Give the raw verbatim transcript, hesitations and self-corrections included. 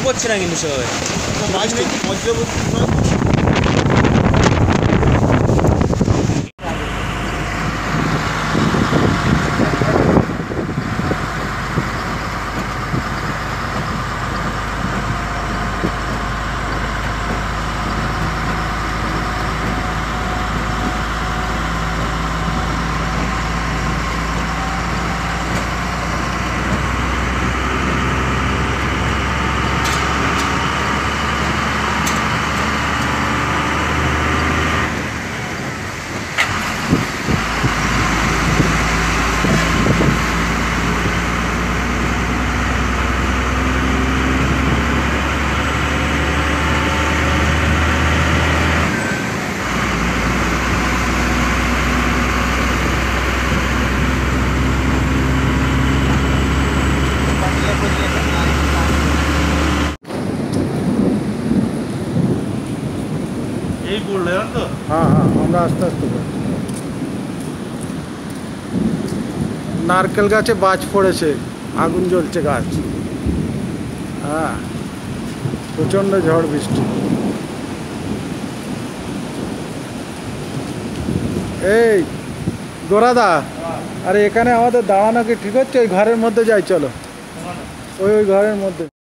পড়ছে না কিন্তু সেভাবে। हाँ हाँ আমরা আস্তে আস্তে নারকেল গাছে বাজ পড়েছে, আগুন জ্বলছে গাছ। হ্যাঁ, প্রচণ্ড ঝড় বৃষ্টি। এই গোরাদা, আরে এখানে আমাদের দাঁড়ানো কি ঠিক হচ্ছে? ওই ঘরের মধ্যে যাই, চলো ওই ওই ঘরের মধ্যে।